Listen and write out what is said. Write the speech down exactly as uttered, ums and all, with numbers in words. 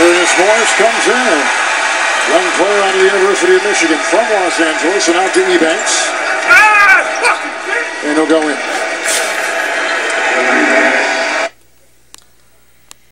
Darius Morris comes in. Young player out of the University of Michigan from Los Angeles and out to Ebanks. And he'll go in.